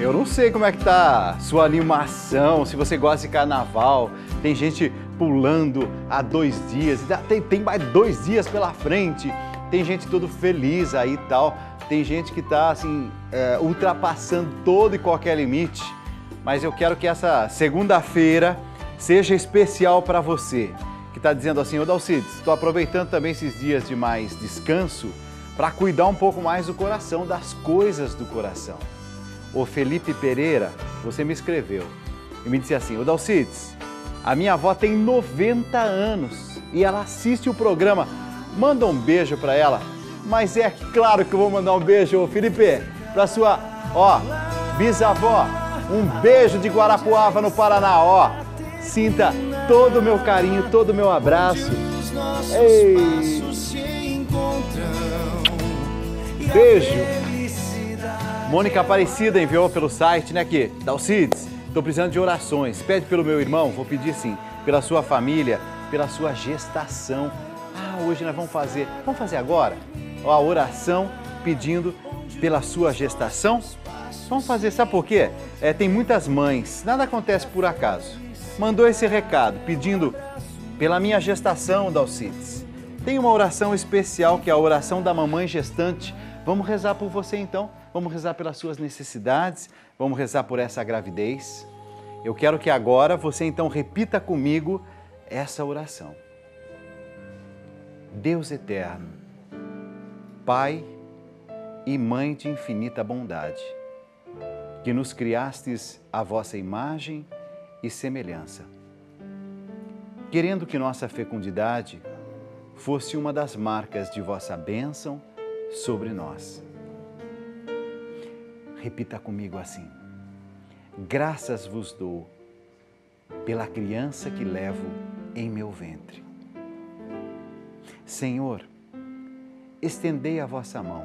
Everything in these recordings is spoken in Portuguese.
eu não sei como é que tá sua animação, se você gosta de carnaval. Tem gente pulando há 2 dias, tem mais 2 dias pela frente. Tem gente todo feliz aí e tal. Tem gente que tá assim, ultrapassando todo e qualquer limite. Mas eu quero que essa segunda-feira seja especial para você, que está dizendo assim: ô Dalcides, estou aproveitando também esses dias de mais descanso para cuidar um pouco mais do coração, das coisas do coração. O Felipe Pereira, você me escreveu e me disse assim: ô Dalcides, a minha avó tem 90 anos e ela assiste o programa. Manda um beijo para ela. Mas é claro que eu vou mandar um beijo, Felipe, para sua, bisavó. Um beijo de Guarapuava, no Paraná, Sinta todo o meu carinho, todo o meu abraço. Ei. Beijo. Mônica Aparecida enviou pelo site, né, aqui. Dalcides, estou precisando de orações. Pede pelo meu irmão, vou pedir sim, pela sua família, pela sua gestação. Hoje nós vamos fazer agora a oração pedindo pela sua gestação. Vamos fazer, sabe por quê? Tem muitas mães, nada acontece por acaso. Mandou esse recado pedindo pela minha gestação, Dalcides. Tem uma oração especial que é a oração da mamãe gestante. Vamos rezar por você então, vamos rezar pelas suas necessidades, vamos rezar por essa gravidez. Eu quero que agora você então repita comigo essa oração. Deus eterno, Pai e Mãe de infinita bondade, que nos criastes à vossa imagem e semelhança, querendo que nossa fecundidade fosse uma das marcas de vossa bênção sobre nós. Repita comigo assim: graças vos dou pela criança que levo em meu ventre. Senhor, estendei a vossa mão,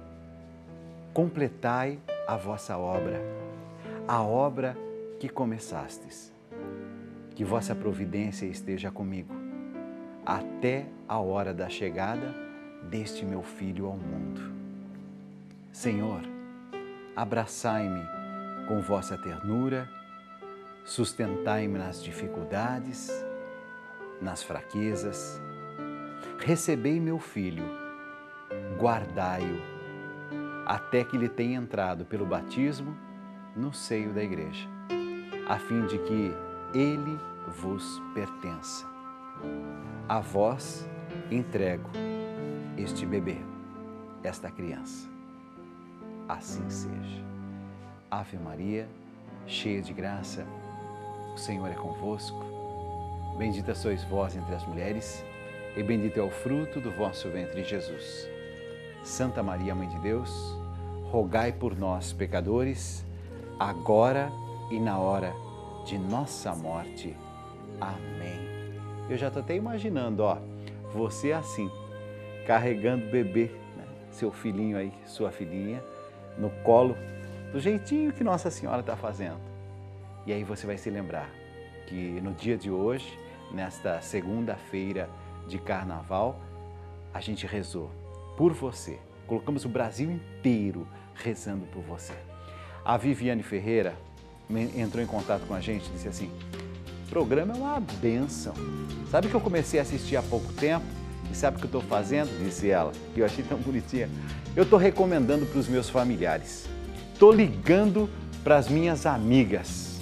completai a vossa obra, a obra que começastes. Que vossa providência esteja comigo, até a hora da chegada deste meu filho ao mundo. Senhor, abraçai-me com vossa ternura, sustentai-me nas dificuldades, nas fraquezas. Recebei meu filho, guardai-o, até que ele tenha entrado pelo batismo no seio da igreja, a fim de que ele vos pertença. A vós entrego este bebê, esta criança. Assim seja. Ave Maria, cheia de graça, o Senhor é convosco. Bendita sois vós entre as mulheres, e bendito é o fruto do vosso ventre, Jesus. Santa Maria, Mãe de Deus, rogai por nós, pecadores, agora e na hora de nossa morte. Amém. Eu já estou até imaginando, você assim, carregando o bebê, né? Seu filhinho aí, sua filhinha, no colo, do jeitinho que Nossa Senhora está fazendo. E aí você vai se lembrar que no dia de hoje, nesta segunda-feira de carnaval, a gente rezou por você. Colocamos o Brasil inteiro rezando por você. A Viviane Ferreira entrou em contato com a gente e disse assim: o programa é uma bênção. Sabe que eu comecei a assistir há pouco tempo? E sabe o que eu estou fazendo? Disse ela, que eu achei tão bonitinha. Eu estou recomendando para os meus familiares. Estou ligando para as minhas amigas.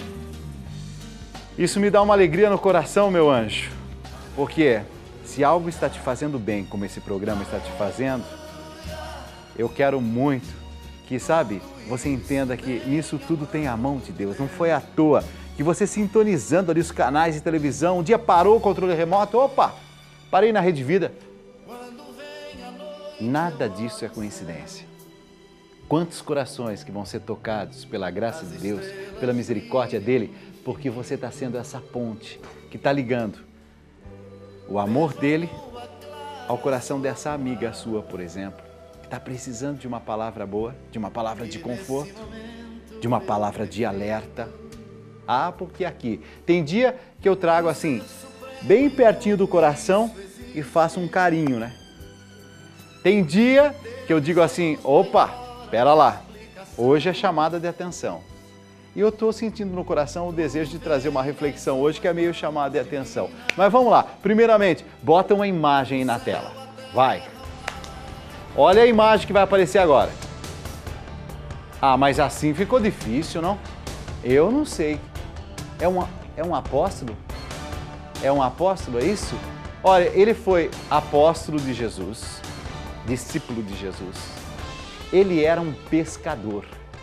Isso me dá uma alegria no coração, meu anjo. Porque se algo está te fazendo bem, como esse programa está te fazendo, eu quero muito que, sabe, você entenda que nisso tudo tem a mão de Deus. Não foi à toa que você sintonizando ali os canais de televisão, um dia parou o controle remoto, opa, parei na Rede Vida. Nada disso é coincidência. Quantos corações que vão ser tocados pela graça de Deus, pela misericórdia dEle, porque você está sendo essa ponte que está ligando o amor dEle ao coração dessa amiga sua, por exemplo, que está precisando de uma palavra boa, de uma palavra de conforto, de uma palavra de alerta. Porque aqui tem dia que eu trago assim, bem pertinho do coração e faço um carinho, né? Tem dia que eu digo assim, opa, pera lá, hoje é chamada de atenção. E eu estou sentindo no coração o desejo de trazer uma reflexão hoje que é meio chamada de atenção. Mas vamos lá. Primeiramente, bota uma imagem aí na tela. Vai. Olha a imagem que vai aparecer agora. Ah, mas assim ficou difícil, não? Eu não sei. É um apóstolo? É um apóstolo, é isso? Olha, ele foi apóstolo de Jesus, discípulo de Jesus. Ele era um pescador.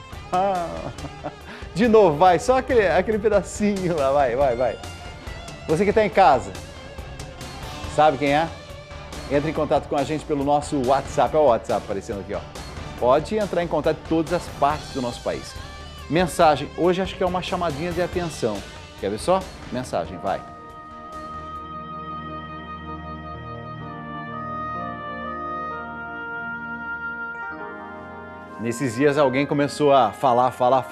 De novo, vai, só aquele pedacinho lá, vai. Você que está em casa, sabe quem é? Entre em contato com a gente pelo nosso WhatsApp, é o WhatsApp aparecendo aqui, ó. Pode entrar em contato de todas as partes do nosso país. Mensagem, hoje acho que é uma chamadinha de atenção. Quer ver só? Mensagem, vai. Nesses dias alguém começou a falar.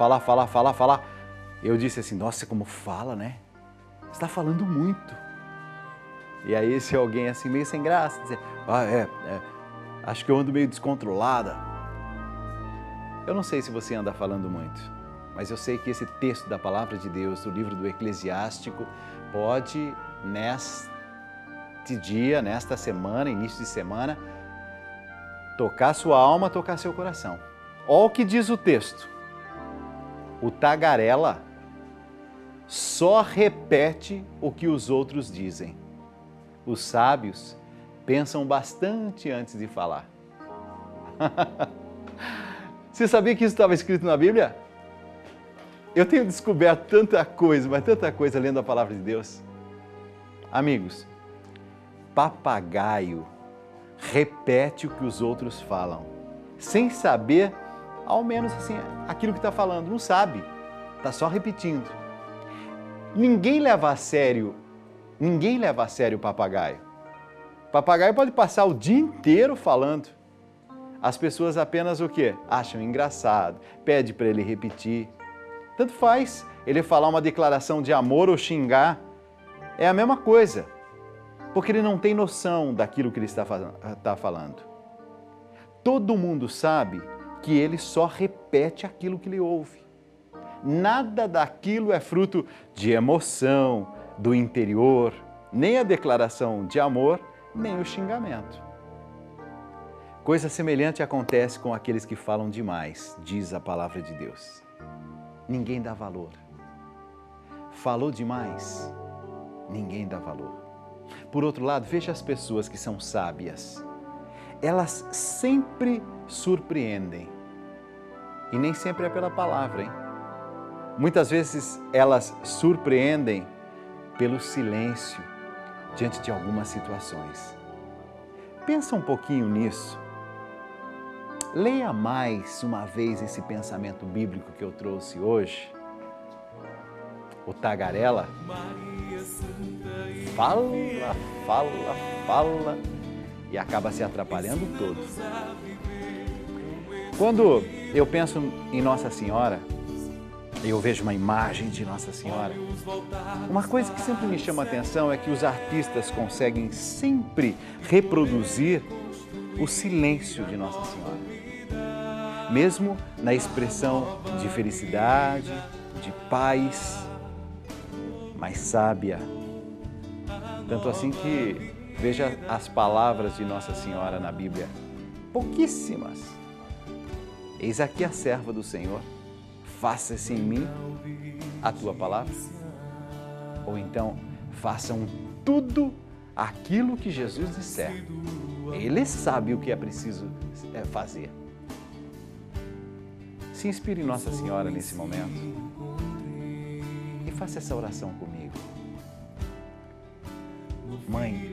Eu disse assim, nossa, como fala, né? Você está falando muito. E aí esse alguém assim, meio sem graça, dizia, acho que eu ando meio descontrolada. Eu não sei se você anda falando muito, mas eu sei que esse texto da Palavra de Deus, do livro do Eclesiástico, pode, neste dia, nesta semana, início de semana, tocar sua alma, tocar seu coração. Olha o que diz o texto. O tagarela só repete o que os outros dizem. Os sábios pensam bastante antes de falar. Você sabia que isso estava escrito na Bíblia? Eu tenho descoberto tanta coisa, mas tanta coisa lendo a Palavra de Deus. Amigos, papagaio repete o que os outros falam, sem saber, ao menos assim, aquilo que está falando. Não sabe, está só repetindo. Ninguém leva a sério o papagaio. O papagaio pode passar o dia inteiro falando. As pessoas apenas o quê? Acham engraçado, pede para ele repetir. Tanto faz ele falar uma declaração de amor ou xingar. É a mesma coisa, porque ele não tem noção daquilo que ele está falando. Todo mundo sabe que ele só repete aquilo que ele ouve. Nada daquilo é fruto de emoção, do interior, nem a declaração de amor, nem o xingamento. Coisa semelhante acontece com aqueles que falam demais, diz a palavra de Deus. Ninguém dá valor. Falou demais, ninguém dá valor. Por outro lado, veja as pessoas que são sábias. Elas sempre surpreendem. E nem sempre é pela palavra, hein? Muitas vezes elas surpreendem pelo silêncio diante de algumas situações. Pensa um pouquinho nisso. Leia mais uma vez esse pensamento bíblico que eu trouxe hoje. O tagarela fala e acaba se atrapalhando todo. Quando eu penso em Nossa Senhora, eu vejo uma imagem de Nossa Senhora, uma coisa que sempre me chama a atenção é que os artistas conseguem sempre reproduzir o silêncio de Nossa Senhora. Mesmo na expressão de felicidade, de paz, mas sábia. Tanto assim que veja as palavras de Nossa Senhora na Bíblia, pouquíssimas. Eis aqui a serva do Senhor, faça-se em mim a tua palavra. Ou então, façam tudo aquilo que Jesus disser. Ele sabe o que é preciso fazer. Se inspire em Nossa Senhora nesse momento e faça essa oração comigo. Mãe,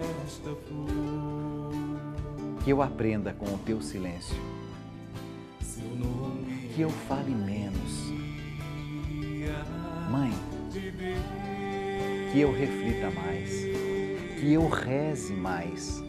que eu aprenda com o teu silêncio, que eu fale menos. Mãe, que eu reflita mais, que eu reze mais.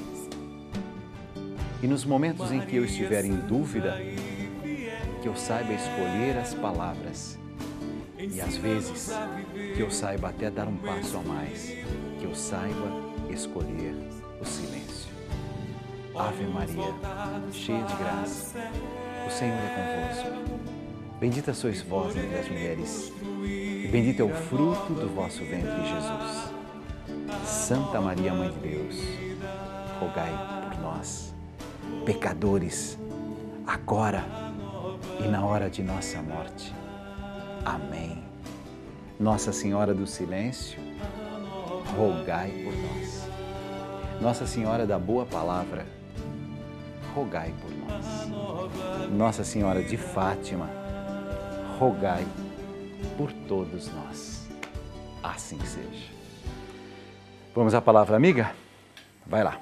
E nos momentos em que eu estiver em dúvida, que eu saiba escolher as palavras e às vezes que eu saiba até dar um passo a mais, que eu saiba escolher o silêncio. Ave Maria, cheia de graça, o Senhor é convosco. Bendita sois vós entre as mulheres, e bendito é o fruto do vosso ventre, Jesus. Santa Maria, Mãe de Deus, rogai por nós, pecadores, agora e na hora de nossa morte. Amém. Nossa Senhora do Silêncio, rogai por nós. Nossa Senhora da Boa Palavra, rogai por nós. Nossa Senhora de Fátima, rogai por todos nós. Assim seja. Vamos à palavra amiga? Vai lá.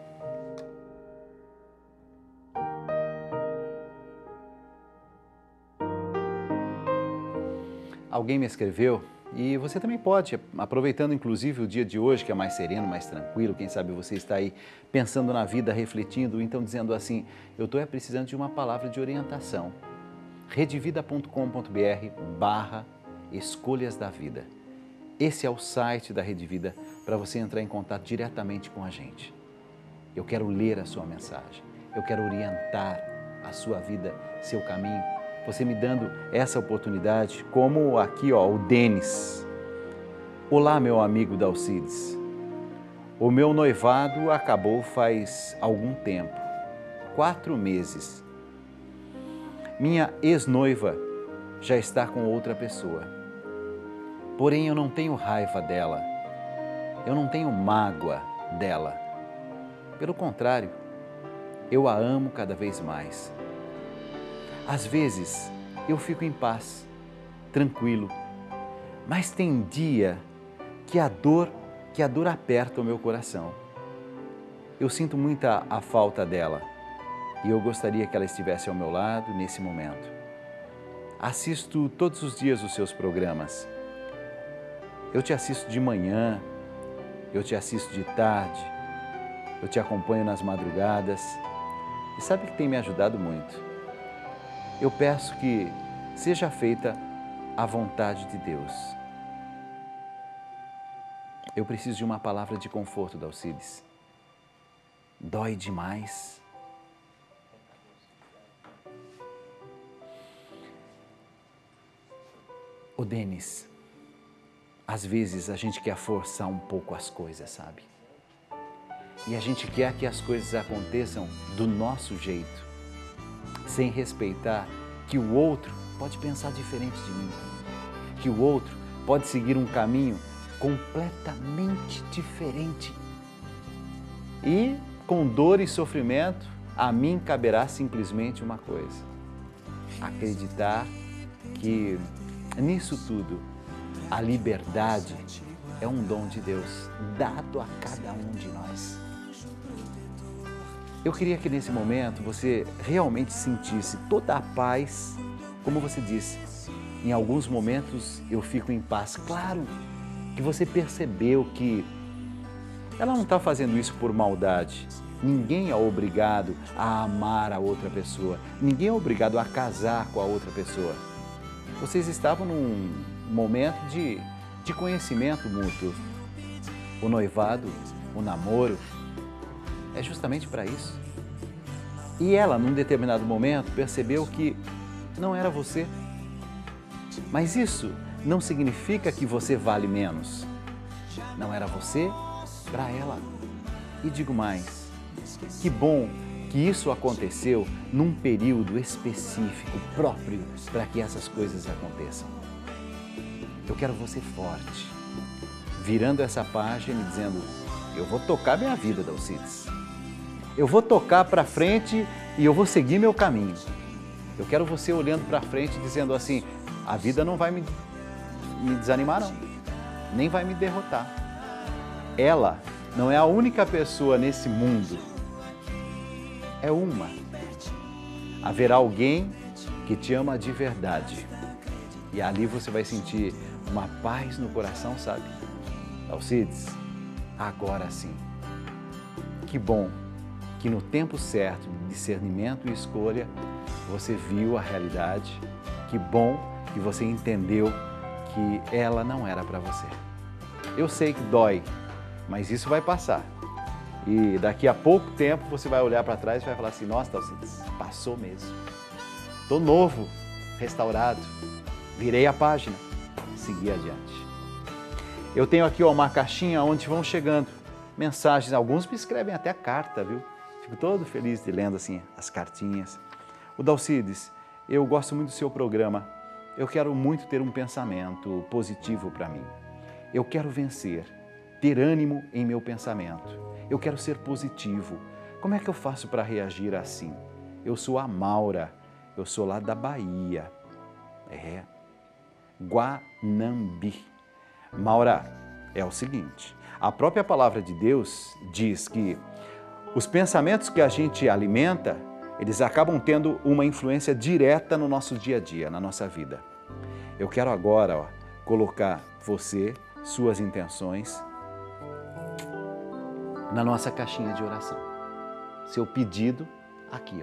Alguém me escreveu, e você também pode, aproveitando inclusive o dia de hoje, que é mais sereno, mais tranquilo, quem sabe você está aí pensando na vida, refletindo, então dizendo assim, eu estou precisando de uma palavra de orientação. redevida.com.br/escolhas da vida. Esse é o site da Rede Vida para você entrar em contato diretamente com a gente. Eu quero ler a sua mensagem, eu quero orientar a sua vida, seu caminho, você me dando essa oportunidade, como aqui, ó, o Denis. Olá, meu amigo Dalcides. O meu noivado acabou faz algum tempo, 4 meses. Minha ex-noiva já está com outra pessoa. Porém, eu não tenho raiva dela, eu não tenho mágoa dela. Pelo contrário, eu a amo cada vez mais. Às vezes, eu fico em paz, tranquilo, mas tem dia que a dor aperta o meu coração. Eu sinto muita a falta dela e eu gostaria que ela estivesse ao meu lado nesse momento. Assisto todos os dias os seus programas. Eu te assisto de manhã, eu te assisto de tarde, eu te acompanho nas madrugadas e sabe que tem me ajudado muito. Eu peço que seja feita a vontade de Deus. Eu preciso de uma palavra de conforto, Dalcides. Dói demais. Ô Denis, às vezes a gente quer forçar um pouco as coisas, sabe? E a gente quer que as coisas aconteçam do nosso jeito, sem respeitar que o outro pode pensar diferente de mim, que o outro pode seguir um caminho completamente diferente. E com dor e sofrimento, a mim caberá simplesmente uma coisa: acreditar que nisso tudo a liberdade é um dom de Deus dado a cada um de nós. Eu queria que nesse momento você realmente sentisse toda a paz, como você disse. Em alguns momentos eu fico em paz. Claro que você percebeu que ela não está fazendo isso por maldade. Ninguém é obrigado a amar a outra pessoa. Ninguém é obrigado a casar com a outra pessoa. Vocês estavam num momento de conhecimento mútuo. O noivado, o namoro, é justamente para isso. E ela, num determinado momento, percebeu que não era você. Mas isso não significa que você vale menos. Não era você para ela. E digo mais, que bom que isso aconteceu num período específico, próprio, para que essas coisas aconteçam. Eu quero você forte, virando essa página e dizendo, eu vou tocar minha vida, Dalcides. Eu vou tocar para frente e eu vou seguir meu caminho. Eu quero você olhando para frente e dizendo assim, a vida não vai me desanimar não, nem vai me derrotar. Ela não é a única pessoa nesse mundo, é uma. Haverá alguém que te ama de verdade e ali você vai sentir uma paz no coração, sabe? Dalcides, agora sim, que bom que no tempo certo, discernimento e escolha, você viu a realidade. Que bom que você entendeu que ela não era para você. Eu sei que dói, mas isso vai passar. E daqui a pouco tempo você vai olhar para trás e vai falar assim, nossa, Dalcides, passou mesmo. Tô novo, restaurado. Virei a página, segui adiante. Eu tenho aqui uma caixinha onde vão chegando mensagens. Alguns me escrevem até carta, viu? Fico todo feliz de lendo assim as cartinhas. O Dalcides, eu gosto muito do seu programa. Eu quero muito ter um pensamento positivo para mim. Eu quero vencer, ter ânimo em meu pensamento. Eu quero ser positivo. Como é que eu faço para reagir assim? Eu sou a Maura, eu sou lá da Bahia. Guanambi. Maura, é o seguinte, a própria palavra de Deus diz que os pensamentos que a gente alimenta, eles acabam tendo uma influência direta no nosso dia a dia, na nossa vida. Eu quero agora colocar você, suas intenções, na nossa caixinha de oração. Seu pedido aqui,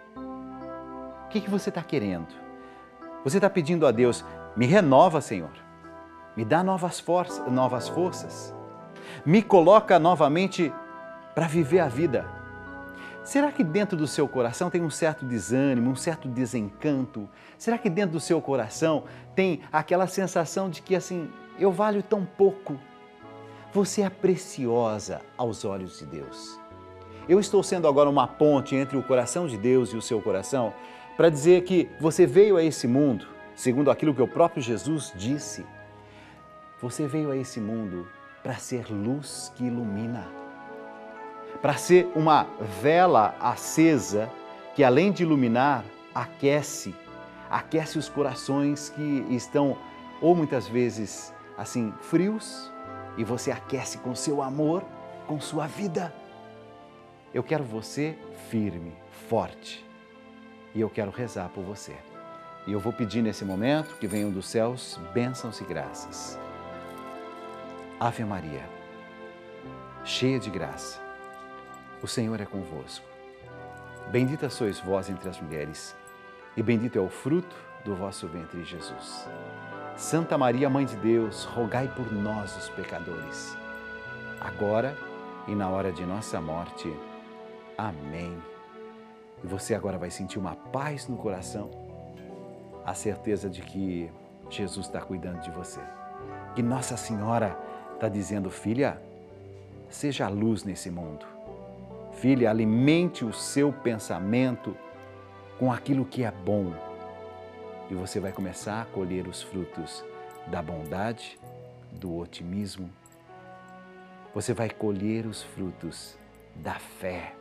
O que você está querendo? Você está pedindo a Deus, me renova, Senhor. Me dá novas forças. Me coloca novamente para viver a vida. Será que dentro do seu coração tem um certo desânimo, um certo desencanto? Será que dentro do seu coração tem aquela sensação de que assim, eu valho tão pouco? Você é preciosa aos olhos de Deus. Eu estou sendo agora uma ponte entre o coração de Deus e o seu coração para dizer que você veio a esse mundo, segundo aquilo que o próprio Jesus disse. Você veio a esse mundo para ser luz que ilumina, para ser uma vela acesa que, além de iluminar, aquece os corações que estão, ou muitas vezes, assim, frios, e você aquece com seu amor, com sua vida. Eu quero você firme, forte, e eu quero rezar por você. E eu vou pedir nesse momento que venham dos céus bênçãos e graças. Ave Maria, cheia de graça, o Senhor é convosco. Bendita sois vós entre as mulheres, e bendito é o fruto do vosso ventre, Jesus. Santa Maria, Mãe de Deus, rogai por nós, os pecadores, agora e na hora de nossa morte. Amém. E você agora vai sentir uma paz no coração, a certeza de que Jesus está cuidando de você. Que Nossa Senhora está dizendo, filha, seja a luz nesse mundo. Filha, alimente o seu pensamento com aquilo que é bom. E você vai começar a colher os frutos da bondade, do otimismo. Você vai colher os frutos da fé.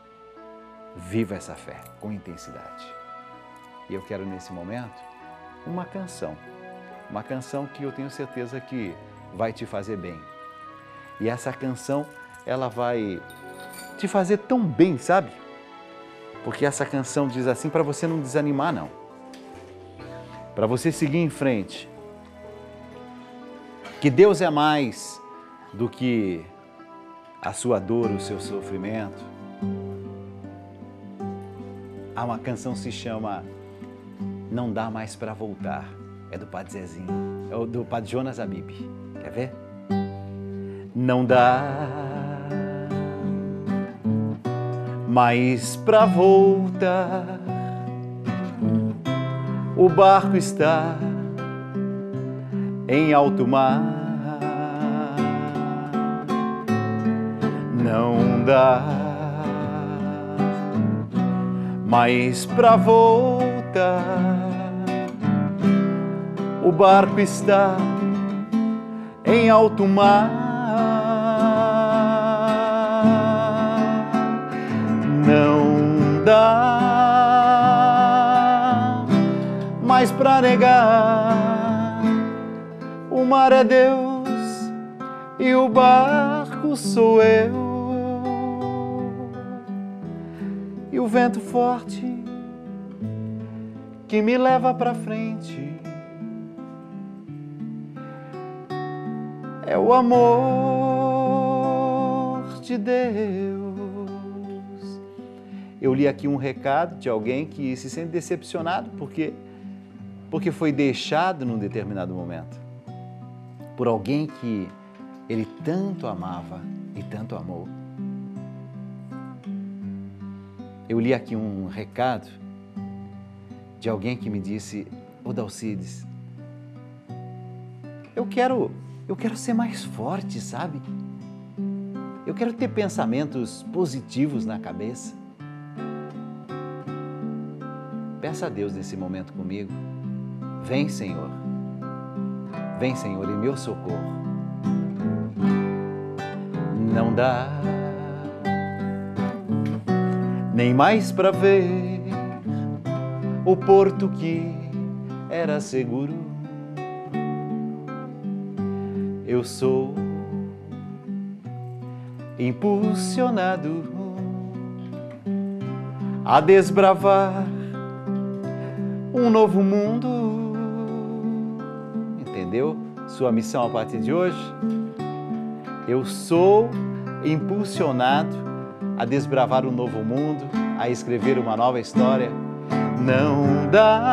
Viva essa fé com intensidade. E eu quero nesse momento uma canção que eu tenho certeza que vai te fazer bem. E essa canção, ela vai te fazer tão bem, sabe? Porque essa canção diz assim, para você não desanimar, não. Para você seguir em frente. Que Deus é mais do que a sua dor, o seu sofrimento. Há uma canção que se chama Não Dá Mais Para Voltar. É do Padre Zezinho, é do Padre Jonas Abib. Quer ver? Não dá mais pra voltar, o barco está em alto mar. Não dá mais pra voltar, o barco está em alto mar. Não dá mais pra negar, o mar é Deus e o barco sou eu. E o vento forte que me leva pra frente é o amor de Deus. Eu li aqui um recado de alguém que se sente decepcionado porque foi deixado num determinado momento por alguém que ele tanto amava e tanto amou. Eu li aqui um recado de alguém que me disse, Ô Dalcides, eu quero ser mais forte, sabe? Eu quero ter pensamentos positivos na cabeça. Peça a Deus nesse momento comigo. Vem, Senhor. Vem, Senhor, em meu socorro. Não dá nem mais para ver o porto que era seguro. Eu sou impulsionado a desbravar um novo mundo. Entendeu? Sua missão a partir de hoje? Eu sou impulsionado a desbravar um novo mundo, a escrever uma nova história. Não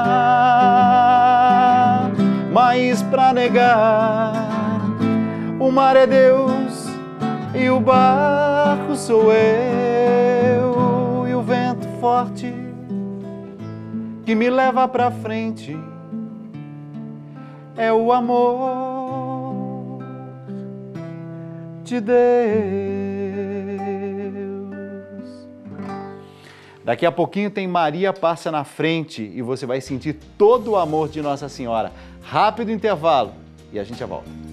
dá mais pra negar. O mar é Deus e o barco sou eu. E o vento forte que me leva pra frente é o amor de Deus. Daqui a pouquinho tem Maria Passa na Frente e você vai sentir todo o amor de Nossa Senhora. Rápido intervalo e a gente já volta.